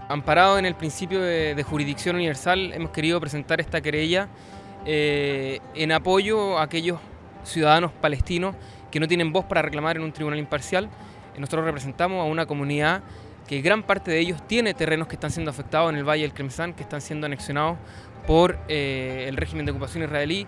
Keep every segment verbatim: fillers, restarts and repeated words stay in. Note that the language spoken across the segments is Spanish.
Amparado en el principio de, de jurisdicción universal, hemos querido presentar esta querella eh, en apoyo a aquellos ciudadanos palestinos que no tienen voz para reclamar en un tribunal imparcial. Nosotros representamos a una comunidad que gran parte de ellos tiene terrenos que están siendo afectados en el Valle del Kremsán, que están siendo anexionados por eh, el régimen de ocupación israelí.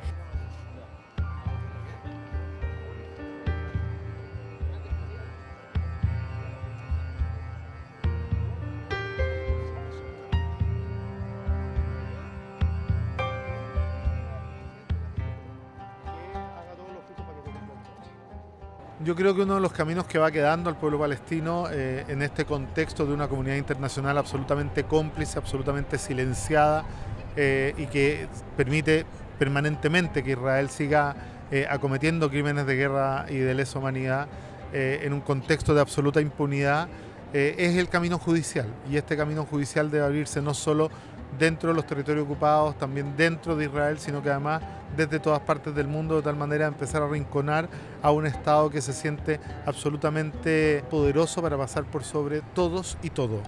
Yo creo que uno de los caminos que va quedando al pueblo palestino eh, en este contexto de una comunidad internacional absolutamente cómplice, absolutamente silenciada eh, y que permite permanentemente que Israel siga eh, acometiendo crímenes de guerra y de lesa humanidad eh, en un contexto de absoluta impunidad, eh, es el camino judicial. Y este camino judicial debe abrirse no solo dentro de los territorios ocupados, también dentro de Israel, sino que además desde todas partes del mundo, de tal manera empezar a arrinconar a un Estado que se siente absolutamente poderoso para pasar por sobre todos y todo.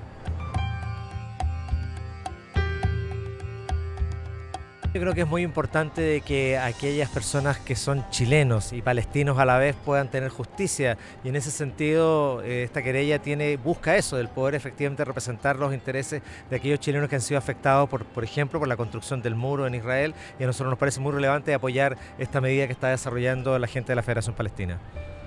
Yo creo que es muy importante de que aquellas personas que son chilenos y palestinos a la vez puedan tener justicia, y en ese sentido eh, esta querella tiene, busca eso, del poder efectivamente representar los intereses de aquellos chilenos que han sido afectados por, por ejemplo, por la construcción del muro en Israel, y a nosotros nos parece muy relevante apoyar esta medida que está desarrollando la gente de la Federación Palestina.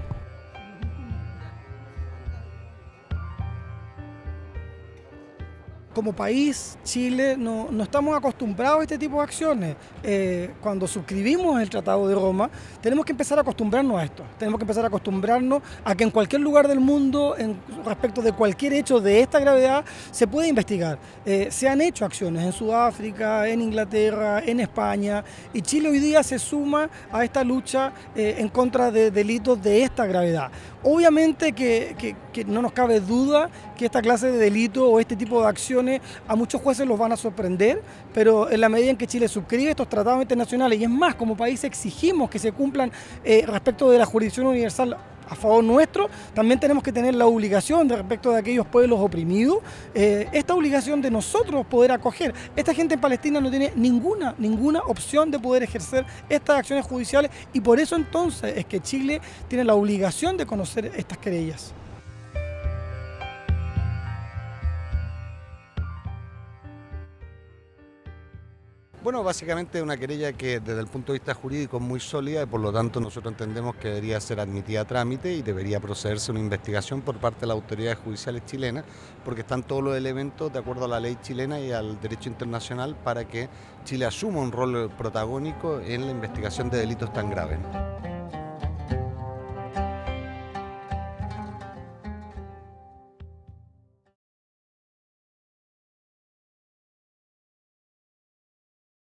Como país, Chile, no, no estamos acostumbrados a este tipo de acciones. Eh, cuando suscribimos el Tratado de Roma, tenemos que empezar a acostumbrarnos a esto. Tenemos que empezar a acostumbrarnos a que en cualquier lugar del mundo, en respecto de cualquier hecho de esta gravedad, se puede investigar. Eh, se han hecho acciones en Sudáfrica, en Inglaterra, en España, y Chile hoy día se suma a esta lucha eh, en contra de delitos de esta gravedad. Obviamente que, que, que no nos cabe duda que esta clase de delito o este tipo de acciones a muchos jueces los van a sorprender, pero en la medida en que Chile suscribe estos tratados internacionales, y es más, como país exigimos que se cumplan eh, respecto de la jurisdicción universal a favor nuestro, también tenemos que tener la obligación de respecto de aquellos pueblos oprimidos, eh, esta obligación de nosotros poder acoger. Esta gente en Palestina no tiene ninguna, ninguna opción de poder ejercer estas acciones judiciales, y por eso entonces es que Chile tiene la obligación de conocer estas querellas. Bueno, básicamente es una querella que desde el punto de vista jurídico es muy sólida y por lo tanto nosotros entendemos que debería ser admitida a trámite y debería procederse una investigación por parte de las autoridades judiciales chilenas, porque están todos los elementos de acuerdo a la ley chilena y al derecho internacional para que Chile asuma un rol protagónico en la investigación de delitos tan graves.